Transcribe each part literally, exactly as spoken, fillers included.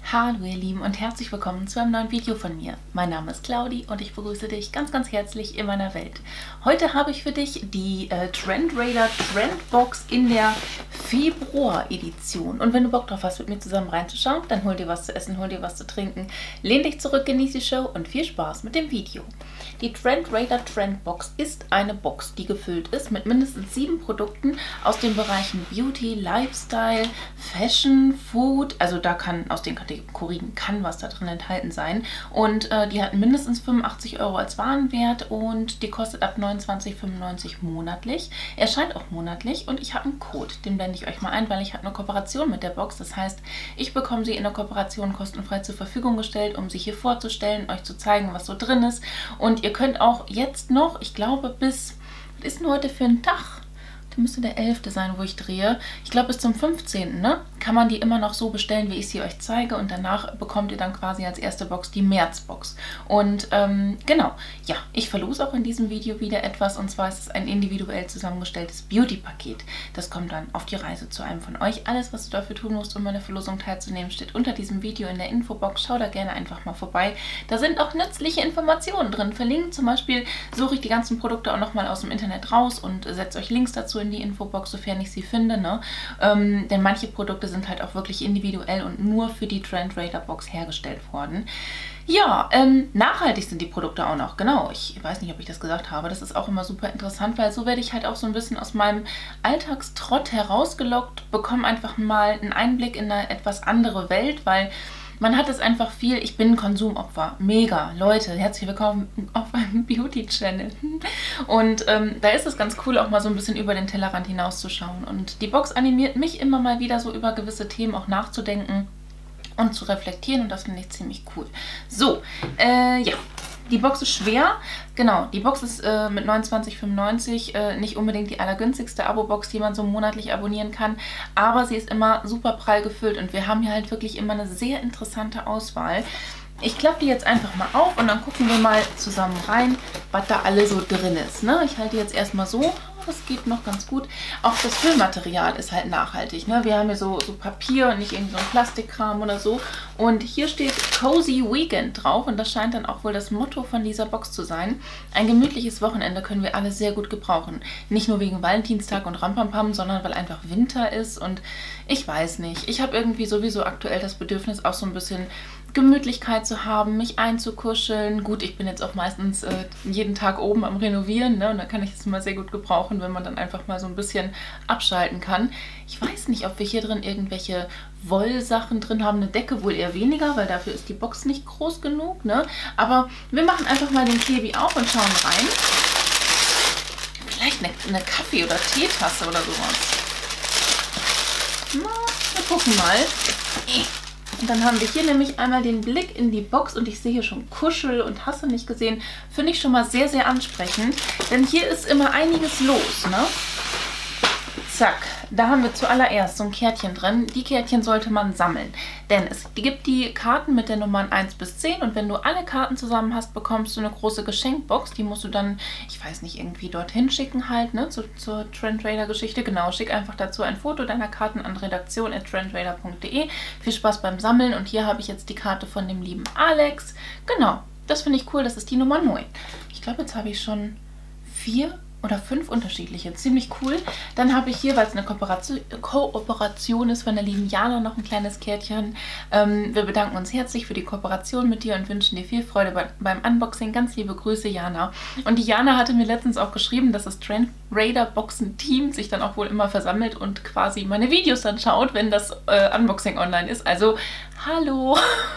Hallo ihr Lieben und herzlich willkommen zu einem neuen Video von mir. Mein Name ist Claudi und ich begrüße dich ganz ganz herzlich in meiner Welt. Heute habe ich für dich die äh, Trend Raider Trendbox in der Februar-Edition. Und wenn du Bock drauf hast, mit mir zusammen reinzuschauen, dann hol dir was zu essen, hol dir was zu trinken, lehn dich zurück, genieß die Show und viel Spaß mit dem Video. Die Trend Raider Trendbox ist eine Box, die gefüllt ist mit mindestens sieben Produkten aus den Bereichen Beauty, Lifestyle, Fashion, Food, also da kann aus den Kategorien kann was da drin enthalten sein. Und äh, die hat mindestens fünfundachtzig Euro als Warenwert und die kostet ab neunundzwanzig fünfundneunzig monatlich. Erscheint auch monatlich und ich habe einen Code, den blende ich euch mal ein, weil ich habe eine Kooperation mit der Box. Das heißt, ich bekomme sie in der Kooperation kostenfrei zur Verfügung gestellt, um sie hier vorzustellen, euch zu zeigen, was so drin ist. Und ihr könnt auch jetzt noch, ich glaube bis, was ist denn heute für ein Tag? Müsste der elfte sein, wo ich drehe. Ich glaube bis zum fünfzehnten Ne, kann man die immer noch so bestellen, wie ich sie euch zeige. Und danach bekommt ihr dann quasi als erste Box die Märzbox. Und ähm, genau, ja, ich verlose auch in diesem Video wieder etwas. Und zwar ist es ein individuell zusammengestelltes Beauty-Paket. Das kommt dann auf die Reise zu einem von euch. Alles, was du dafür tun musst, um an der Verlosung teilzunehmen, steht unter diesem Video in der Infobox. Schau da gerne einfach mal vorbei. Da sind auch nützliche Informationen drin verlinkt. Zum Beispiel suche ich die ganzen Produkte auch nochmal aus dem Internet raus und setze euch Links dazu in die Infobox, sofern ich sie finde, ne? Ähm, denn manche Produkte sind halt auch wirklich individuell und nur für die Trend Raider Box hergestellt worden. Ja, ähm, nachhaltig sind die Produkte auch noch, genau. Ich weiß nicht, ob ich das gesagt habe. Das ist auch immer super interessant, weil so werde ich halt auch so ein bisschen aus meinem Alltagstrott herausgelockt, bekomme einfach mal einen Einblick in eine etwas andere Welt, weil man hat es einfach viel, ich bin ein Konsumopfer, mega, Leute, herzlich willkommen auf meinem Beauty-Channel. Und ähm, da ist es ganz cool, auch mal so ein bisschen über den Tellerrand hinauszuschauen. Und die Box animiert mich immer mal wieder so über gewisse Themen auch nachzudenken und zu reflektieren und das finde ich ziemlich cool. So, äh, ja. Die Box ist schwer, genau, die Box ist äh, mit neunundzwanzig fünfundneunzig äh, nicht unbedingt die allergünstigste Abo-Box, die man so monatlich abonnieren kann, aber sie ist immer super prall gefüllt und wir haben hier halt wirklich immer eine sehr interessante Auswahl. Ich klappe die jetzt einfach mal auf und dann gucken wir mal zusammen rein, was da alle so drin ist. Ne? Ich halte die jetzt erstmal so. Das geht noch ganz gut. Auch das Füllmaterial ist halt nachhaltig. Ne? Wir haben hier so, so Papier und nicht irgend so ein Plastikkram oder so. Und hier steht Cozy Weekend drauf und das scheint dann auch wohl das Motto von dieser Box zu sein. Ein gemütliches Wochenende können wir alle sehr gut gebrauchen. Nicht nur wegen Valentinstag und Rampampam, sondern weil einfach Winter ist und ich weiß nicht. Ich habe irgendwie sowieso aktuell das Bedürfnis, auch so ein bisschen Gemütlichkeit zu haben, mich einzukuscheln. Gut, ich bin jetzt auch meistens äh, jeden Tag oben am Renovieren, ne? Und da kann ich es immer sehr gut gebrauchen, wenn man dann einfach mal so ein bisschen abschalten kann. Ich weiß nicht, ob wir hier drin irgendwelche Wollsachen drin haben. Eine Decke wohl eher weniger, weil dafür ist die Box nicht groß genug, ne? Aber wir machen einfach mal den Klebi auf und schauen rein. Vielleicht eine, eine Kaffee- oder Teetasse oder sowas. Na, wir gucken mal. Und dann haben wir hier nämlich einmal den Blick in die Box und ich sehe hier schon Kuschel und hast du nicht gesehen. Finde ich schon mal sehr, sehr ansprechend, denn hier ist immer einiges los, ne? Zack, da haben wir zuallererst so ein Kärtchen drin. Die Kärtchen sollte man sammeln, denn es gibt die Karten mit den Nummern eins bis zehn und wenn du alle Karten zusammen hast, bekommst du eine große Geschenkbox. Die musst du dann, ich weiß nicht, irgendwie dorthin schicken halt, ne, zu, zur Trend Raider Geschichte. Genau, schick einfach dazu ein Foto deiner Karten an redaktion at trend raider punkt de. Viel Spaß beim Sammeln und hier habe ich jetzt die Karte von dem lieben Alex. Genau, das finde ich cool, das ist die Nummer neun. Ich glaube, jetzt habe ich schon vier oder fünf unterschiedliche. Ziemlich cool. Dann habe ich hier, weil es eine Kooperation, Kooperation ist von der lieben Jana, noch ein kleines Kärtchen. Ähm, wir bedanken uns herzlich für die Kooperation mit dir und wünschen dir viel Freude bei, beim Unboxing. Ganz liebe Grüße, Jana. Und die Jana hatte mir letztens auch geschrieben, dass das Trend Raider Boxen Team sich dann auch wohl immer versammelt und quasi meine Videos dann schaut, wenn das äh, Unboxing online ist. Also, hallo!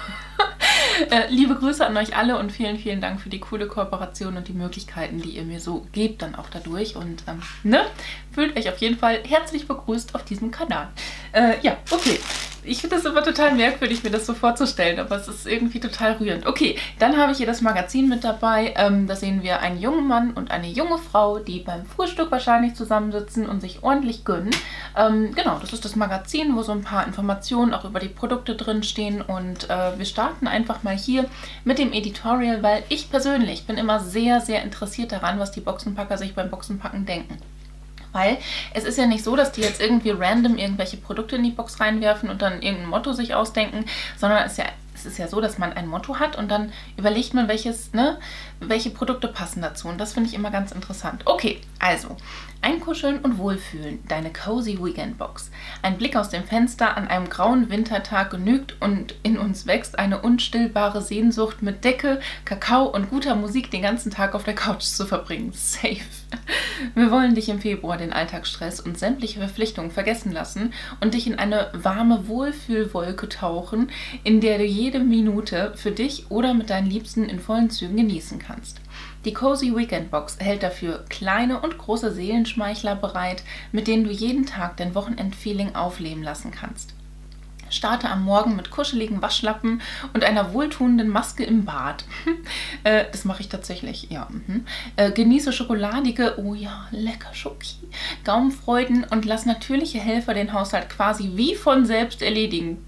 Äh, liebe Grüße an euch alle und vielen, vielen Dank für die coole Kooperation und die Möglichkeiten, die ihr mir so gebt dann auch dadurch. Und ähm, ne, fühlt euch auf jeden Fall herzlich begrüßt auf diesem Kanal. Äh, ja, okay. Ich finde das immer total merkwürdig, mir das so vorzustellen, aber es ist irgendwie total rührend. Okay, dann habe ich hier das Magazin mit dabei. Ähm, da sehen wir einen jungen Mann und eine junge Frau, die beim Frühstück wahrscheinlich zusammensitzen und sich ordentlich gönnen. Ähm, genau, das ist das Magazin, wo so ein paar Informationen auch über die Produkte drin stehen. Und äh, wir starten einfach mal hier mit dem Editorial, weil ich persönlich bin immer sehr, sehr interessiert daran, was die Boxenpacker sich beim Boxenpacken denken. Weil es ist ja nicht so, dass die jetzt irgendwie random irgendwelche Produkte in die Box reinwerfen und dann irgendein Motto sich ausdenken, sondern es ist ja, es ist ja so, dass man ein Motto hat und dann überlegt man, welches, ne, welche Produkte passen dazu. Und das finde ich immer ganz interessant. Okay, also Einkuscheln und Wohlfühlen, deine Cozy Weekend Box. Ein Blick aus dem Fenster an einem grauen Wintertag genügt und in uns wächst eine unstillbare Sehnsucht, mit Decke, Kakao und guter Musik den ganzen Tag auf der Couch zu verbringen. Safe. Wir wollen dich im Februar den Alltagsstress und sämtliche Verpflichtungen vergessen lassen und dich in eine warme Wohlfühlwolke tauchen, in der du jede Minute für dich oder mit deinen Liebsten in vollen Zügen genießen kannst. Die Cozy Weekend Box hält dafür kleine und große Seelenschmeichler bereit, mit denen du jeden Tag dein Wochenendfeeling aufleben lassen kannst. Starte am Morgen mit kuscheligen Waschlappen und einer wohltuenden Maske im Bad. äh, das mache ich tatsächlich, ja. Mhm. Äh, genieße schokoladige, oh ja, lecker Schoki, Gaumenfreuden und lass natürliche Helfer den Haushalt quasi wie von selbst erledigen.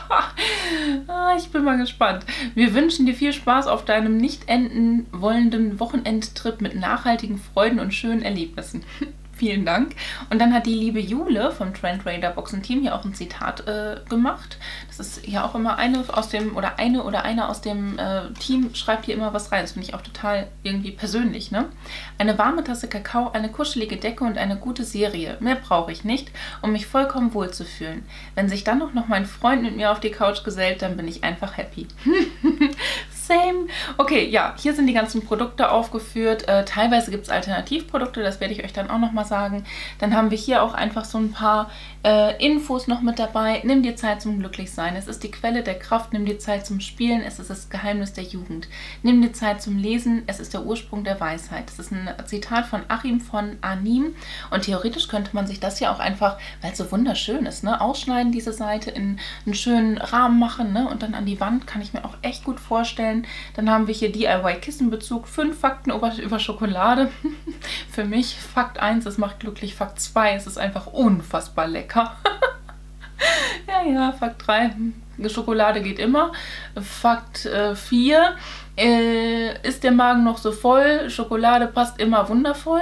ah, ich bin mal gespannt. Wir wünschen dir viel Spaß auf deinem nicht enden wollenden Wochenendtrip mit nachhaltigen Freuden und schönen Erlebnissen. Vielen Dank. Und dann hat die liebe Jule vom Trend Raider Boxen-Team hier auch ein Zitat äh, gemacht. Das ist ja auch immer eine aus dem, oder eine oder einer aus dem äh, Team schreibt hier immer was rein. Das finde ich auch total irgendwie persönlich, ne? Eine warme Tasse Kakao, eine kuschelige Decke und eine gute Serie. Mehr brauche ich nicht, um mich vollkommen wohl zu fühlen. Wenn sich dann noch mein Freund mit mir auf die Couch gesellt, dann bin ich einfach happy. Same. Okay, ja, hier sind die ganzen Produkte aufgeführt. Äh, teilweise gibt es Alternativprodukte, das werde ich euch dann auch nochmal sagen. Dann haben wir hier auch einfach so ein paar äh, Infos noch mit dabei. Nimm dir Zeit zum Glücklichsein. Es ist die Quelle der Kraft. Nimm dir Zeit zum Spielen. Es ist das Geheimnis der Jugend. Nimm dir Zeit zum Lesen. Es ist der Ursprung der Weisheit. Das ist ein Zitat von Achim von Arnim. Und theoretisch könnte man sich das ja auch einfach, weil es so wunderschön ist, ne, ausschneiden, diese Seite, in einen schönen Rahmen machen, ne, und dann an die Wand. Kann ich mir auch echt gut vorstellen. Dann haben wir hier D I Y-Kissenbezug, fünf Fakten über, über Schokolade. Für mich Fakt eins, es macht glücklich. Fakt zwei, es ist einfach unfassbar lecker. ja, ja, Fakt drei, Schokolade geht immer. Fakt vier, äh, ist der Magen noch so voll? Schokolade passt immer wundervoll.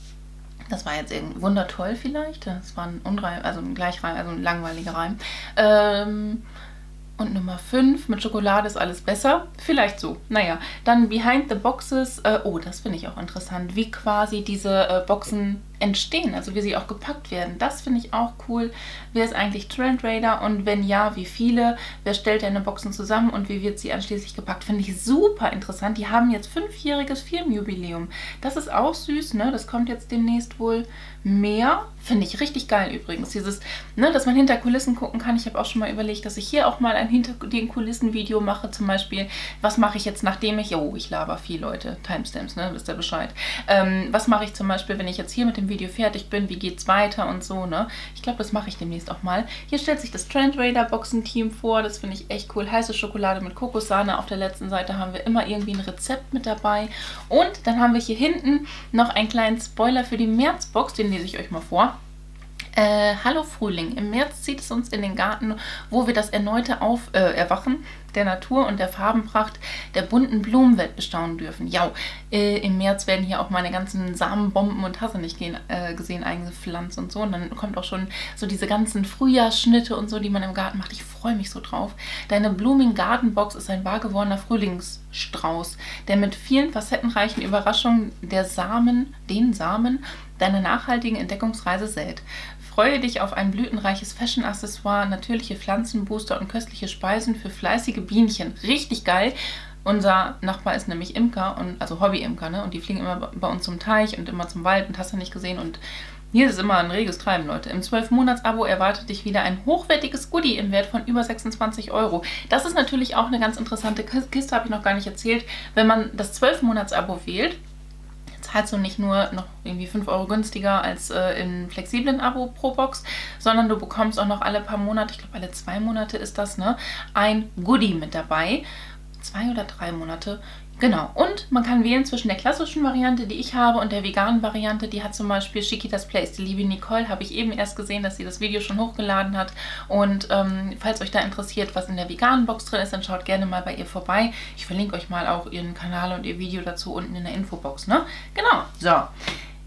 Das war jetzt irgendwie wundertoll vielleicht. Das war ein Unreim, also ein Gleichreim, also ein langweiliger Reim. Ähm... Und Nummer fünf, mit Schokolade ist alles besser. Vielleicht so. Naja, dann Behind the Boxes. Äh, oh, das finde ich auch interessant, wie quasi diese äh, Boxen entstehen, also wie sie auch gepackt werden. Das finde ich auch cool. Wer ist eigentlich Trend Raider und wenn ja, wie viele? Wer stellt deine Boxen zusammen und wie wird sie anschließend gepackt? Finde ich super interessant. Die haben jetzt fünfjähriges Firmenjubiläum. Das ist auch süß, ne? Das kommt jetzt demnächst wohl mehr. Finde ich richtig geil übrigens. Dieses, ne, dass man hinter Kulissen gucken kann. Ich habe auch schon mal überlegt, dass ich hier auch mal ein hinter den Kulissen Video mache. Zum Beispiel, was mache ich jetzt, nachdem ich, oh, ich laber viel, Leute, Timestamps, ne, wisst ihr Bescheid. Ähm, was mache ich zum Beispiel, wenn ich jetzt hier mit dem Video fertig bin, wie geht's weiter und so, ne? Ich glaube, das mache ich demnächst auch mal. Hier stellt sich das Trend Raider Boxen Team vor. Das finde ich echt cool. Heiße Schokolade mit Kokossahne. Auf der letzten Seite haben wir immer irgendwie ein Rezept mit dabei. Und dann haben wir hier hinten noch einen kleinen Spoiler für die Märzbox. Den lese ich euch mal vor. Äh, hallo Frühling. Im März zieht es uns in den Garten, wo wir das erneute Auf, äh, Erwachen der Natur und der Farbenpracht der bunten Blumenwelt bestaunen dürfen. Ja, äh, im März werden hier auch meine ganzen Samenbomben und hast du nicht gehen, äh, gesehen eingepflanzt und so. Und dann kommt auch schon so diese ganzen Frühjahrsschnitte und so, die man im Garten macht. Ich freue mich so drauf. Deine Blooming Garden Box ist ein wahr gewordener Frühlingsstrauß, der mit vielen facettenreichen Überraschungen der Samen, den Samen deiner nachhaltigen Entdeckungsreise sät. Freue dich auf ein blütenreiches Fashion-Accessoire, natürliche Pflanzenbooster und köstliche Speisen für fleißige Bienchen. Richtig geil. Unser Nachbar ist nämlich Imker, und also Hobby-Imker, ne? Und die fliegen immer bei uns zum Teich und immer zum Wald und hast du nicht gesehen. Und hier ist es immer ein reges Treiben, Leute. Im zwölf Monats Abo erwartet dich wieder ein hochwertiges Goodie im Wert von über sechsundzwanzig Euro. Das ist natürlich auch eine ganz interessante Kiste, habe ich noch gar nicht erzählt. Wenn man das zwölf Monats Abo wählt, zahlst du nicht nur noch irgendwie fünf Euro günstiger als äh, im flexiblen Abo pro Box, sondern du bekommst auch noch alle paar Monate, ich glaube alle zwei Monate ist das, ne, ein Goodie mit dabei. Zwei oder drei Monate. Genau. Und man kann wählen zwischen der klassischen Variante, die ich habe, und der veganen Variante. Die hat zum Beispiel Chiquitas Place. Die liebe Nicole, habe ich eben erst gesehen, dass sie das Video schon hochgeladen hat. Und ähm, falls euch da interessiert, was in der veganen Box drin ist, dann schaut gerne mal bei ihr vorbei. Ich verlinke euch mal auch ihren Kanal und ihr Video dazu unten in der Infobox, ne? Genau. So.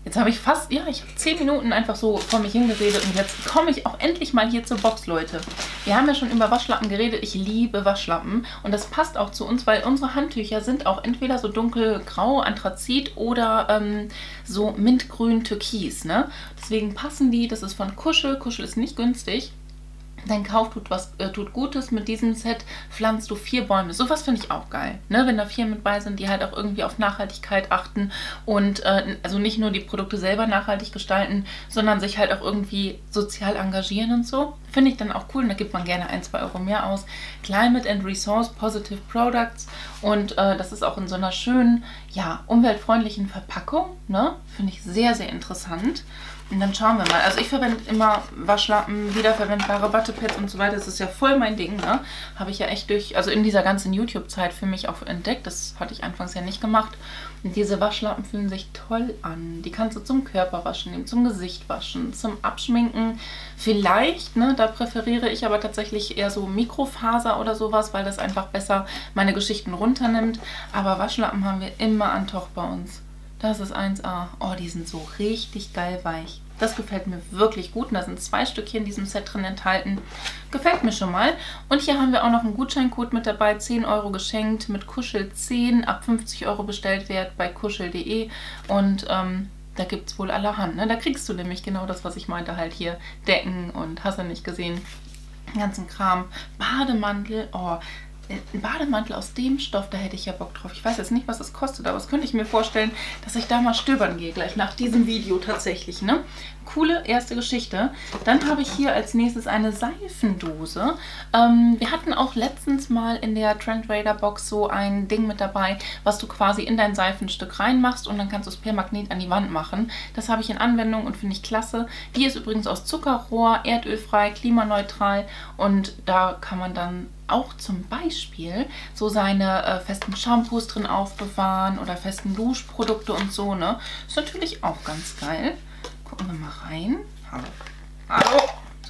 Jetzt habe ich fast, ja, ich habe zehn Minuten einfach so vor mich hingeredet und jetzt komme ich auch endlich mal hier zur Box, Leute. Wir haben ja schon über Waschlappen geredet. Ich liebe Waschlappen und das passt auch zu uns, weil unsere Handtücher sind auch entweder so dunkelgrau, Anthrazit oder ähm, so mintgrün, türkis, ne? Deswegen passen die, das ist von Kuschel. Kuschel ist nicht günstig. Dein Kauf tut was äh, tut Gutes. Mit diesem Set pflanzt du vier Bäume. Sowas finde ich auch geil, ne? Wenn da vier mit bei sind, die halt auch irgendwie auf Nachhaltigkeit achten und äh, also nicht nur die Produkte selber nachhaltig gestalten, sondern sich halt auch irgendwie sozial engagieren und so. Finde ich dann auch cool und da gibt man gerne ein, zwei Euro mehr aus. Climate and Resource Positive Products und äh, das ist auch in so einer schönen, ja, umweltfreundlichen Verpackung, ne? Finde ich sehr, sehr interessant. Und dann schauen wir mal. Also ich verwende immer Waschlappen, wiederverwendbare Wattepads und so weiter. Das ist ja voll mein Ding, ne? Habe ich ja echt durch, also in dieser ganzen YouTube-Zeit für mich auch entdeckt. Das hatte ich anfangs ja nicht gemacht. Und diese Waschlappen fühlen sich toll an. Die kannst du zum Körperwaschen nehmen, zum Gesicht waschen, zum Abschminken. Vielleicht, ne? Da präferiere ich aber tatsächlich eher so Mikrofaser oder sowas, weil das einfach besser meine Geschichten runternimmt. Aber Waschlappen haben wir immer an Toch bei uns. Das ist eins A. Oh, die sind so richtig geil weich. Das gefällt mir wirklich gut. Und da sind zwei Stück hier in diesem Set drin enthalten. Gefällt mir schon mal. Und hier haben wir auch noch einen Gutscheincode mit dabei. zehn Euro geschenkt mit Kuschel zehn. Ab fünfzig Euro Bestellwert bei kuschel punkt de. Und ähm, da gibt es wohl allerhand. Ne? Da kriegst du nämlich genau das, was ich meinte. Halt hier Decken und hast du nicht gesehen. Den ganzen Kram. Bademantel. Oh, ein Bademantel aus dem Stoff, da hätte ich ja Bock drauf. Ich weiß jetzt nicht, was das kostet, aber das könnte ich mir vorstellen, dass ich da mal stöbern gehe, gleich nach diesem Video tatsächlich, ne? Coole erste Geschichte. Dann habe ich hier als nächstes eine Seifendose. Ähm, wir hatten auch letztens mal in der Trend Raider Box so ein Ding mit dabei, was du quasi in dein Seifenstück reinmachst und dann kannst du es per Magnet an die Wand machen. Das habe ich in Anwendung und finde ich klasse. Die ist übrigens aus Zuckerrohr, erdölfrei, klimaneutral und da kann man dann auch zum Beispiel so seine äh, festen Shampoos drin aufbewahren oder festen Duschprodukte und so, ne? Ist natürlich auch ganz geil. Gucken wir mal rein. Hallo. Hallo. So.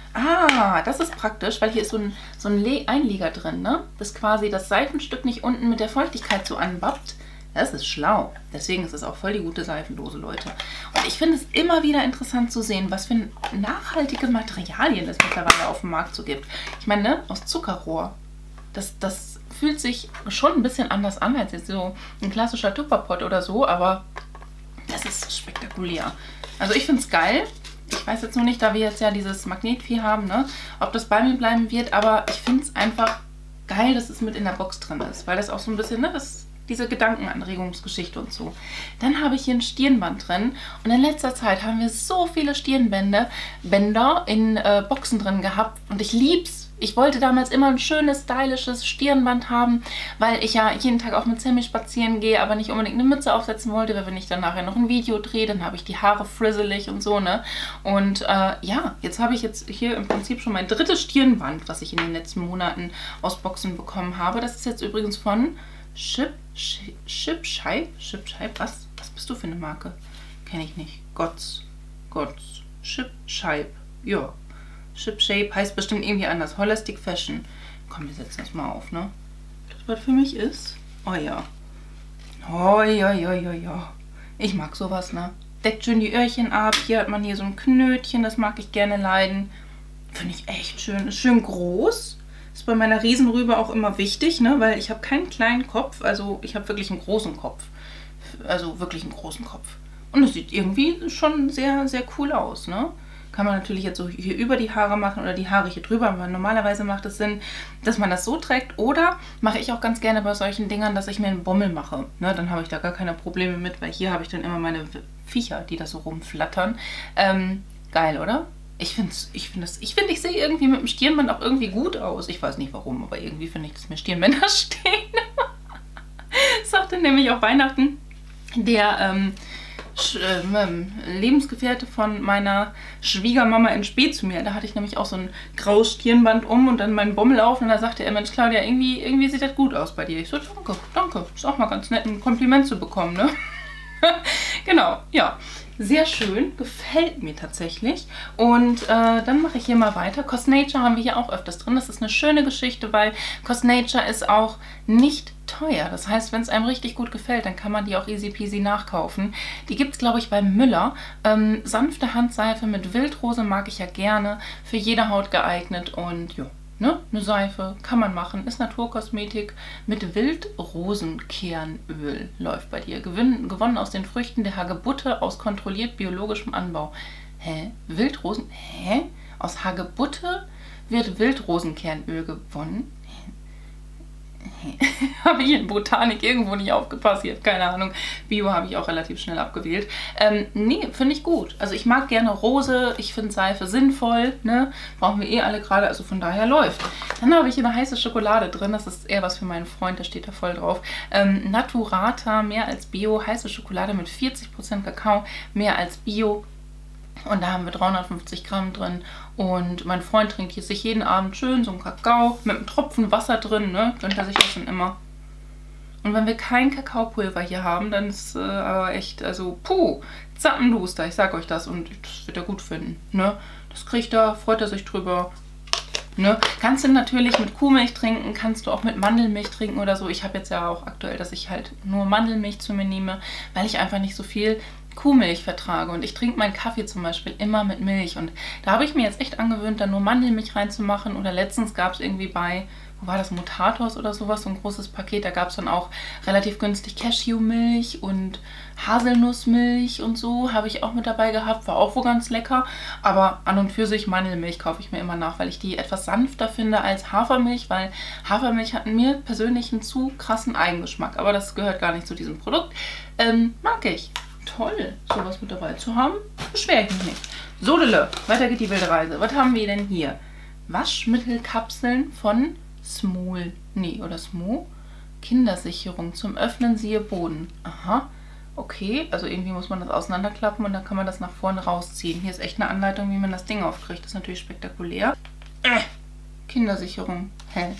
Ah, das ist praktisch, weil hier ist so ein, so ein Einleger drin, ne? Dass quasi das Seifenstück nicht unten mit der Feuchtigkeit so anbappt. Das ist schlau. Deswegen ist es auch voll die gute Seifendose, Leute. Und ich finde es immer wieder interessant zu sehen, was für nachhaltige Materialien es mittlerweile auf dem Markt so gibt. Ich meine, ne, aus Zuckerrohr. Das, das fühlt sich schon ein bisschen anders an als jetzt so ein klassischer Tupperpot oder so, aber das ist spektakulär. Also ich finde es geil. Ich weiß jetzt nur nicht, da wir jetzt ja dieses Magnetvieh haben, ne, ob das bei mir bleiben wird, aber ich finde es einfach geil, dass es mit in der Box drin ist, weil das auch so ein bisschen, ne, das diese Gedankenanregungsgeschichte und so. Dann habe ich hier ein Stirnband drin und in letzter Zeit haben wir so viele Stirnbänder Bänder in äh, Boxen drin gehabt und ich lieb's. Ich wollte damals immer ein schönes, stylisches Stirnband haben, weil ich ja jeden Tag auch mit Sammy spazieren gehe, aber nicht unbedingt eine Mütze aufsetzen wollte, weil wenn ich dann nachher noch ein Video drehe, dann habe ich die Haare frizzelig und so, ne? Und äh, ja, jetzt habe ich jetzt hier im Prinzip schon mein drittes Stirnband, was ich in den letzten Monaten aus Boxen bekommen habe. Das ist jetzt übrigens von Chip, Chip, Scheib, Chip, Scheib, was? Was bist du für eine Marke? Kenne ich nicht. Gotts, Gotts, Chip, Scheib, ja. Chip Shape heißt bestimmt irgendwie anders. Holistic Fashion. Komm, wir setzen das mal auf, ne? Das, was für mich ist. Oh ja. Oh ja, ja, ja, ja. Ich mag sowas, ne? Deckt schön die Öhrchen ab. Hier hat man hier so ein Knötchen, das mag ich gerne leiden. Finde ich echt schön. Ist schön groß. Ist bei meiner Riesenrübe auch immer wichtig, ne? Weil ich habe keinen kleinen Kopf. Also ich habe wirklich einen großen Kopf. Also wirklich einen großen Kopf. Und es sieht irgendwie schon sehr, sehr cool aus, ne? Kann man natürlich jetzt so hier über die Haare machen oder die Haare hier drüber, aber normalerweise macht es Sinn, dass man das so trägt. Oder mache ich auch ganz gerne bei solchen Dingern, dass ich mir einen Bommel mache. Ne, dann habe ich da gar keine Probleme mit, weil hier habe ich dann immer meine Viecher, die da so rumflattern. Ähm, geil, oder? Ich finde, ich finde, ich, find, ich sehe irgendwie mit dem Stirnband auch irgendwie gut aus. Ich weiß nicht warum, aber irgendwie finde ich, dass mir Stirnbänder stehen. Das sagte nämlich auch Weihnachten der ähm, Ähm, Lebensgefährte von meiner Schwiegermama in Spee zu mir. Da hatte ich nämlich auch so ein graues Stirnband um und dann meinen Bommel auf und da sagte er, Mensch Claudia, irgendwie, irgendwie sieht das gut aus bei dir. Ich so, danke, danke. Ist auch mal ganz nett, ein Kompliment zu bekommen, ne? Genau, ja. Sehr schön, gefällt mir tatsächlich. Und äh, dann mache ich hier mal weiter. Cosnature haben wir hier auch öfters drin. Das ist eine schöne Geschichte, weil Cosnature ist auch nicht teuer. Das heißt, wenn es einem richtig gut gefällt, dann kann man die auch easy peasy nachkaufen. Die gibt es, glaube ich, bei Müller. Ähm, sanfte Handseife mit Wildrose mag ich ja gerne. Für jede Haut geeignet und ja. Ne? Eine Seife kann man machen, ist Naturkosmetik mit Wildrosenkernöl läuft bei dir. Gewinn, gewonnen aus den Früchten der Hagebutte aus kontrolliert biologischem Anbau. Hä? Wildrosen? Hä? Aus Hagebutte wird Wildrosenkernöl gewonnen? Habe ich in Botanik irgendwo nicht aufgepasst, ich habe keine Ahnung. Bio habe ich auch relativ schnell abgewählt. Ähm, nee, finde ich gut. Also ich mag gerne Rose, ich finde Seife sinnvoll, ne? Brauchen wir eh alle gerade, also von daher läuft. Dann habe ich hier eine heiße Schokolade drin, das ist eher was für meinen Freund, der steht da voll drauf. Ähm, Naturata, mehr als Bio, heiße Schokolade mit vierzig Prozent Kakao, mehr als Bio. Und da haben wir dreihundertfünfzig Gramm drin. Und mein Freund trinkt hier sich jeden Abend schön so einen Kakao mit einem Tropfen Wasser drin, ne? Gönnt er sich das dann immer. Und wenn wir kein Kakaopulver hier haben, dann ist äh, aber echt, also puh, zappenduster, ich sag euch das. Und das wird er gut finden, ne? Das kriegt er, freut er sich drüber. Ne? Kannst du natürlich mit Kuhmilch trinken, kannst du auch mit Mandelmilch trinken oder so. Ich habe jetzt ja auch aktuell, dass ich halt nur Mandelmilch zu mir nehme, weil ich einfach nicht so viel Kuhmilch vertrage. Und ich trinke meinen Kaffee zum Beispiel immer mit Milch. Und da habe ich mir jetzt echt angewöhnt, da nur Mandelmilch reinzumachen. Oder letztens gab es irgendwie bei, wo war das, Mutatos oder sowas, so ein großes Paket. Da gab es dann auch relativ günstig Cashewmilch und Haselnussmilch und so. Habe ich auch mit dabei gehabt. War auch wohl ganz lecker. Aber an und für sich Mandelmilch kaufe ich mir immer nach, weil ich die etwas sanfter finde als Hafermilch. Weil Hafermilch hat mir persönlich einen zu krassen Eigengeschmack. Aber das gehört gar nicht zu diesem Produkt. Ähm, mag ich. Toll, sowas mit dabei zu haben, beschwere ich mich nicht. Sodele, weiter geht die wilde Reise. Was haben wir denn hier? Waschmittelkapseln von Smol, nee, oder Smo? Kindersicherung zum Öffnen siehe Boden. Aha, okay, also irgendwie muss man das auseinanderklappen und dann kann man das nach vorne rausziehen. Hier ist echt eine Anleitung, wie man das Ding aufkriegt. Das ist natürlich spektakulär. Äh, Kindersicherung, hell.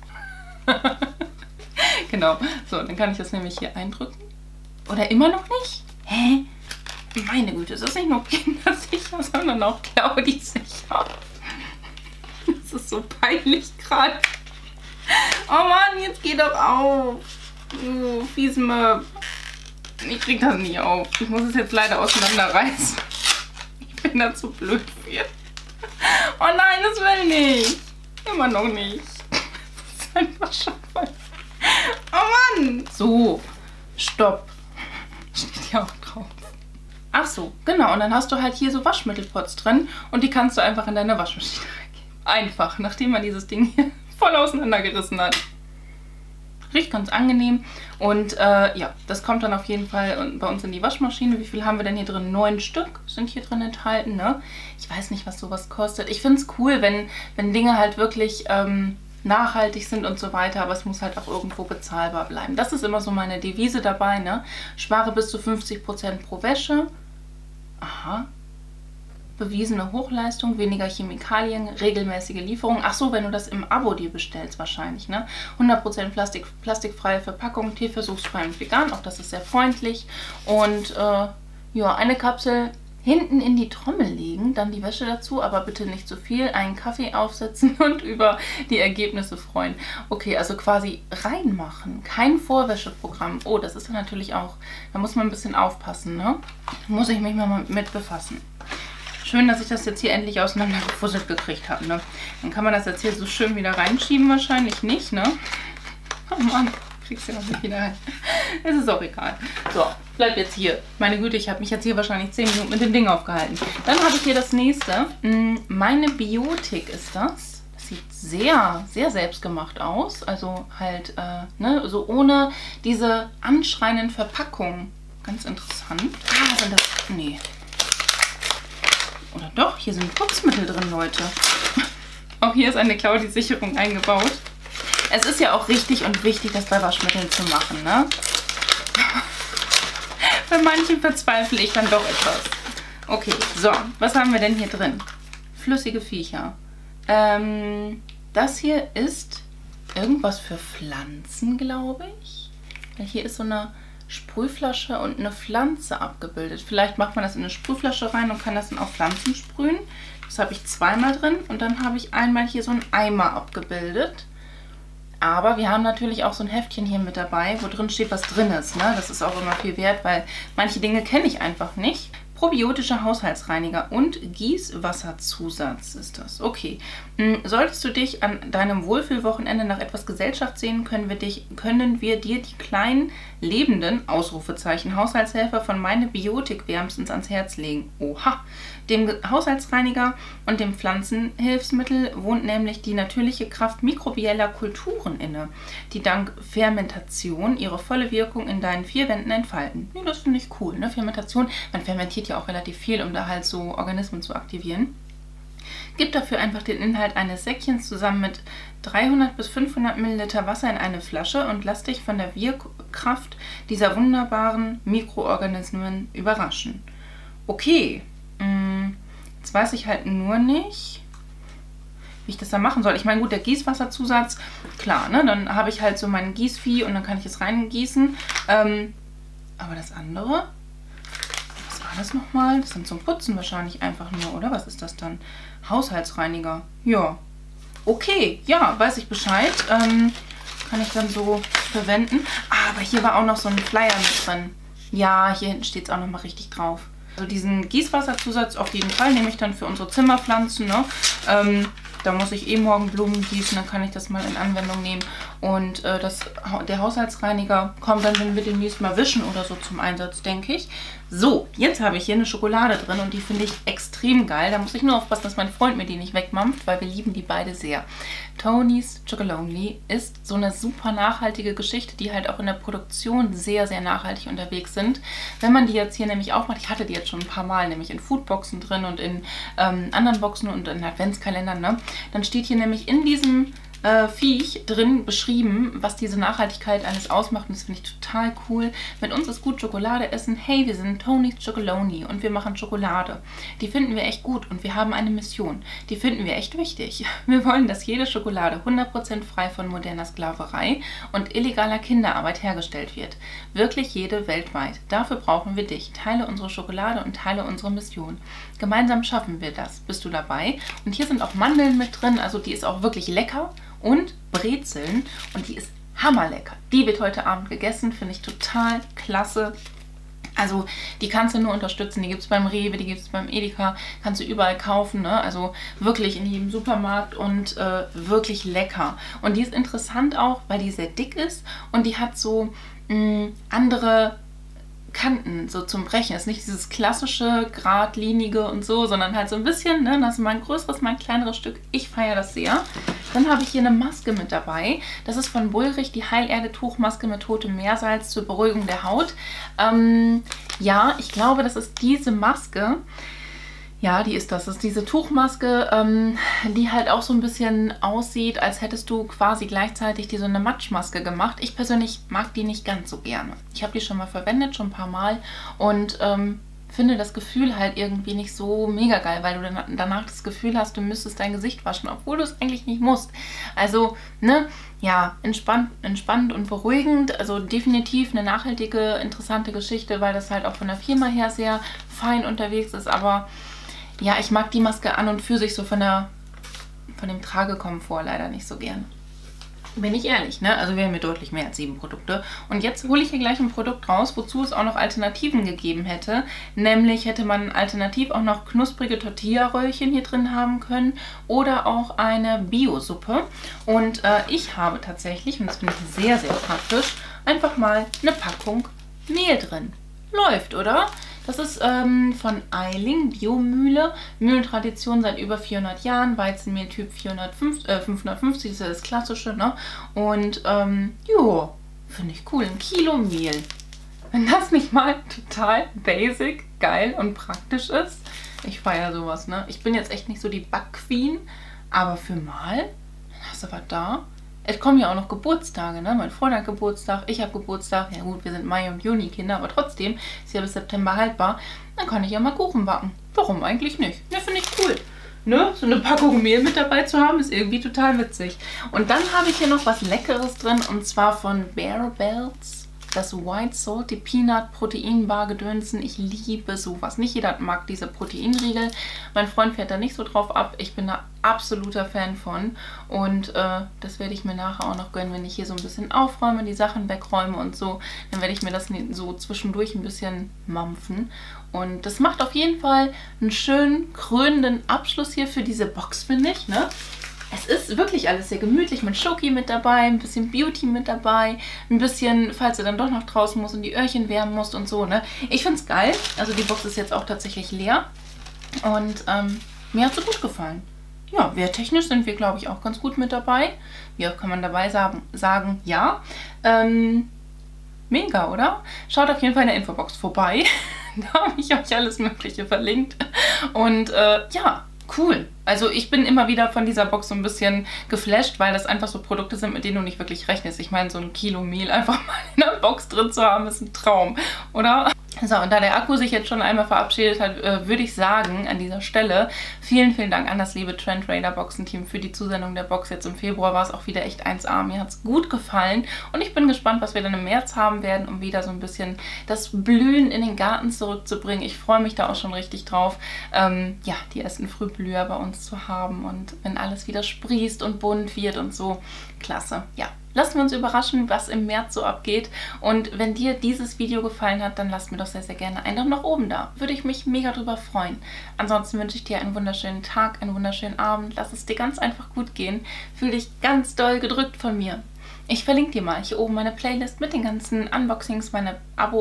Genau, so, dann kann ich das nämlich hier eindrücken. Oder immer noch nicht? Hä? Meine Güte, es ist nicht nur kindersicher, sondern auch Claudi-sicher. Das ist so peinlich gerade. Oh Mann, jetzt geh doch auf. Du fies Möb. Ich krieg das nicht auf. Ich muss es jetzt leider auseinanderreißen. Ich bin da zu blöd für. Oh nein, das will nicht. Immer noch nicht. Das ist einfach schon voll. Oh Mann. So, stopp. Steht ja auch drauf. Ach so, genau. Und dann hast du halt hier so Waschmittelpots drin und die kannst du einfach in deine Waschmaschine reingeben. Einfach, nachdem man dieses Ding hier voll auseinandergerissen hat. Riecht ganz angenehm und äh, ja, das kommt dann auf jeden Fall bei uns in die Waschmaschine. Wie viel haben wir denn hier drin? Neun Stück sind hier drin enthalten, ne? Ich weiß nicht, was sowas kostet. Ich finde es cool, wenn, wenn Dinge halt wirklich ähm, nachhaltig sind und so weiter, aber es muss halt auch irgendwo bezahlbar bleiben. Das ist immer so meine Devise dabei, ne? Spare bis zu fünfzig Prozent pro Wäsche. Aha. Bewiesene Hochleistung, weniger Chemikalien, regelmäßige Lieferung. Ach so, wenn du das im Abo dir bestellst wahrscheinlich, ne? hundert Prozent Plastik, plastikfreie Verpackung, tierversuchsfrei und vegan, auch das ist sehr freundlich. Und äh, ja, eine Kapsel hinten in die Trommel legen, dann die Wäsche dazu, aber bitte nicht zu viel, einen Kaffee aufsetzen und über die Ergebnisse freuen. Okay, also quasi reinmachen, kein Vorwäscheprogramm. Oh, das ist dann natürlich auch, da muss man ein bisschen aufpassen, ne? Da muss ich mich mal mit befassen. Schön, dass ich das jetzt hier endlich auseinandergefusselt gekriegt habe, ne? Dann kann man das jetzt hier so schön wieder reinschieben, wahrscheinlich nicht, ne? Oh Mann, kriegst du ja noch nicht wieder rein. Es ist auch egal. So, bleibt jetzt hier. Meine Güte, ich habe mich jetzt hier wahrscheinlich zehn Minuten mit dem Ding aufgehalten. Dann habe ich hier das nächste. Meine Biotik ist das. Das sieht sehr, sehr selbstgemacht aus. Also halt, äh, ne, so ohne diese anschreienden Verpackungen. Ganz interessant. Ah, sind das... Nee. Oder doch, hier sind Putzmittel drin, Leute. Auch hier ist eine Claudi-Sicherung eingebaut. Es ist ja auch richtig und wichtig, das bei Waschmitteln zu machen, ne? Bei manchen verzweifle ich dann doch etwas. Okay, so, was haben wir denn hier drin? Flüssige Viecher. Ähm, das hier ist irgendwas für Pflanzen, glaube ich. Hier ist so eine Sprühflasche und eine Pflanze abgebildet. Vielleicht macht man das in eine Sprühflasche rein und kann das dann auf Pflanzen sprühen. Das habe ich zweimal drin und dann habe ich einmal hier so einen Eimer abgebildet. Aber wir haben natürlich auch so ein Heftchen hier mit dabei, wo drin steht, was drin ist. Ne? Das ist auch immer viel wert, weil manche Dinge kenne ich einfach nicht. Probiotischer Haushaltsreiniger und Gießwasserzusatz ist das. Okay. Solltest du dich an deinem Wohlfühlwochenende nach etwas Gesellschaft sehen, können wir, dich, können wir dir die kleinen lebenden Ausrufezeichen Haushaltshelfer von meine Biotik wärmstens ans Herz legen. Oha! Dem Haushaltsreiniger und dem Pflanzenhilfsmittel wohnt nämlich die natürliche Kraft mikrobieller Kulturen inne, die dank Fermentation ihre volle Wirkung in deinen vier Wänden entfalten. Ja, das finde ich cool, ne? Fermentation, man fermentiert ja auch relativ viel, um da halt so Organismen zu aktivieren. Gib dafür einfach den Inhalt eines Säckchens zusammen mit dreihundert bis fünfhundert Milliliter Wasser in eine Flasche und lass dich von der Wirkkraft dieser wunderbaren Mikroorganismen überraschen. Okay. Jetzt weiß ich halt nur nicht, wie ich das da machen soll. Ich meine, gut, der Gießwasserzusatz, klar, ne? Dann habe ich halt so mein Gießvieh und dann kann ich es reingießen. Ähm, aber das andere, was war das nochmal? Das sind zum Putzen wahrscheinlich einfach nur, oder? Was ist das dann? Haushaltsreiniger. Ja. Okay, ja, weiß ich Bescheid. Ähm, kann ich dann so verwenden. Ah, aber hier war auch noch so ein Flyer mit drin. Ja, hier hinten steht es auch nochmal richtig drauf. Also diesen Gießwasserzusatz auf jeden Fall nehme ich dann für unsere Zimmerpflanzen. Ne? Ähm, da muss ich eh morgen Blumen gießen, dann kann ich das mal in Anwendung nehmen. Und äh, das, der Haushaltsreiniger kommt dann, wenn wir demnächst mal wischen oder so, zum Einsatz, denke ich. So, jetzt habe ich hier eine Schokolade drin und die finde ich extrem geil. Da muss ich nur aufpassen, dass mein Freund mir die nicht wegmampft, weil wir lieben die beide sehr. Tony's Chocolonely ist so eine super nachhaltige Geschichte, die halt auch in der Produktion sehr, sehr nachhaltig unterwegs sind. Wenn man die jetzt hier nämlich aufmacht, ich hatte die jetzt schon ein paar Mal, nämlich in Foodboxen drin und in ähm, anderen Boxen und in Adventskalendern, ne? Dann steht hier nämlich in diesem äh, Viech drin beschrieben, was diese Nachhaltigkeit alles ausmacht. Und das finde ich total cool. Mit uns ist gut Schokolade essen. Hey, wir sind Tony's Chocolonely und wir machen Schokolade. Die finden wir echt gut und wir haben eine Mission. Die finden wir echt wichtig. Wir wollen, dass jede Schokolade hundert Prozent frei von moderner Sklaverei und illegaler Kinderarbeit hergestellt wird. Wirklich jede weltweit. Dafür brauchen wir dich. Teile unsere Schokolade und teile unsere Mission. Gemeinsam schaffen wir das. Bist du dabei? Und hier sind auch Mandeln mit drin. Also die ist auch wirklich lecker. Und Brezeln. Und die ist hammerlecker. Die wird heute Abend gegessen. Finde ich total klasse. Also die kannst du nur unterstützen. Die gibt es beim Rewe, die gibt es beim Edeka. Kannst du überall kaufen. Ne? Also wirklich in jedem Supermarkt und äh, wirklich lecker. Und die ist interessant auch, weil die sehr dick ist. Und die hat so mh, andere Kanten so zum Brechen. Ist nicht dieses klassische, geradlinige und so, sondern halt so ein bisschen, ne, das ist mal ein größeres, mal ein kleineres Stück. Ich feiere das sehr. Dann habe ich hier eine Maske mit dabei. Das ist von Bullrich, die Heilerde-Tuchmaske mit totem Meersalz zur Beruhigung der Haut. Ähm, ja, ich glaube, das ist diese Maske. Ja, die ist das. Das ist diese Tuchmaske, ähm, die halt auch so ein bisschen aussieht, als hättest du quasi gleichzeitig dir so eine Matschmaske gemacht. Ich persönlich mag die nicht ganz so gerne. Ich habe die schon mal verwendet, schon ein paar Mal und ähm, finde das Gefühl halt irgendwie nicht so mega geil, weil du dann danach das Gefühl hast, du müsstest dein Gesicht waschen, obwohl du es eigentlich nicht musst. Also, ne, ja, entspannt, entspannt und beruhigend. Also definitiv eine nachhaltige, interessante Geschichte, weil das halt auch von der Firma her sehr fein unterwegs ist, aber ja, ich mag die Maske an und für sich so von, der, von dem Tragekomfort leider nicht so gern. Bin ich ehrlich, ne? Also wir haben hier deutlich mehr als sieben Produkte. Und jetzt hole ich hier gleich ein Produkt raus, wozu es auch noch Alternativen gegeben hätte. Nämlich hätte man alternativ auch noch knusprige Tortilla-Röllchen hier drin haben können oder auch eine Bio-Suppe. Und äh, ich habe tatsächlich, und das finde ich sehr, sehr praktisch, einfach mal eine Packung Mehl drin. Läuft, oder? Das ist ähm, von Eiling, Biomühle, Mühlentradition seit über vierhundert Jahren, Weizenmehl Typ vierhundertfünfzig, äh, fünfhundertfünfzig, das ist ja das klassische, ne? Und ähm, jo, finde ich cool, ein Kilo Mehl. Wenn das nicht mal total basic, geil und praktisch ist, ich feiere sowas, ne? Ich bin jetzt echt nicht so die Backqueen, aber für mal, dann hast du was da. Es kommen ja auch noch Geburtstage, ne? Mein Freund hat Geburtstag, ich habe Geburtstag. Ja gut, wir sind Mai- und Juni-Kinder, aber trotzdem ist ja bis September haltbar. Dann kann ich ja mal Kuchen backen. Warum eigentlich nicht? Ne, finde ich cool. Ne? So eine Packung Mehl mit dabei zu haben, ist irgendwie total witzig. Und dann habe ich hier noch was Leckeres drin, und zwar von Bear Bells. das White Salty Peanut Proteinbar Gedönsen. Ich liebe sowas. Nicht jeder mag diese Proteinriegel. Mein Freund fährt da nicht so drauf ab. Ich bin da absoluter Fan von. Und äh, das werde ich mir nachher auch noch gönnen, wenn ich hier so ein bisschen aufräume, die Sachen wegräume und so. Dann werde ich mir das so zwischendurch ein bisschen mampfen. Und das macht auf jeden Fall einen schönen krönenden Abschluss hier für diese Box, finde ich, ne? Es ist wirklich alles sehr gemütlich, mit Schoki mit dabei, ein bisschen Beauty mit dabei, ein bisschen, falls du dann doch noch draußen musst und die Öhrchen wärmen musst und so, ne? Ich finde es geil. Also die Box ist jetzt auch tatsächlich leer und ähm, mir hat sie gut gefallen. Ja, werttechnisch sind wir, glaube ich, auch ganz gut mit dabei. Wie auch kann man dabei sagen, sagen ja. Ähm, mega, oder? Schaut auf jeden Fall in der Infobox vorbei. Da habe ich euch alles Mögliche verlinkt. Und äh, ja, cool. Also ich bin immer wieder von dieser Box so ein bisschen geflasht, weil das einfach so Produkte sind, mit denen du nicht wirklich rechnest. Ich meine, so ein Kilo Mehl einfach mal in der Box drin zu haben, ist ein Traum, oder? So, und da der Akku sich jetzt schon einmal verabschiedet hat, äh, würde ich sagen, an dieser Stelle, vielen, vielen Dank an das liebe Trend Raider Boxenteam für die Zusendung der Box. Jetzt im Februar war es auch wieder echt eins A. Mir hat es gut gefallen und ich bin gespannt, was wir dann im März haben werden, um wieder so ein bisschen das Blühen in den Garten zurückzubringen. Ich freue mich da auch schon richtig drauf, ähm, ja, die ersten Frühblüher bei uns zu haben und wenn alles wieder sprießt und bunt wird und so. Klasse, ja. Lassen wir uns überraschen, was im März so abgeht. Und wenn dir dieses Video gefallen hat, dann lasst mir doch sehr, sehr gerne einen Daumen nach oben da. Würde ich mich mega drüber freuen. Ansonsten wünsche ich dir einen wunderschönen Tag, einen wunderschönen Abend. Lass es dir ganz einfach gut gehen. Fühl dich ganz doll gedrückt von mir. Ich verlinke dir mal hier oben meine Playlist mit den ganzen Unboxings, meine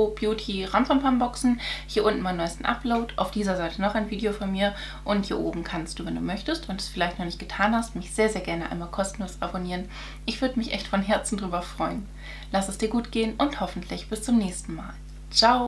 Abo-Beauty-Rampampam-Boxen. Hier unten meinen neuesten Upload. Auf dieser Seite noch ein Video von mir. Und hier oben kannst du, wenn du möchtest und es vielleicht noch nicht getan hast, mich sehr, sehr gerne einmal kostenlos abonnieren. Ich würde mich echt von Herzen drüber freuen. Lass es dir gut gehen und hoffentlich bis zum nächsten Mal. Ciao!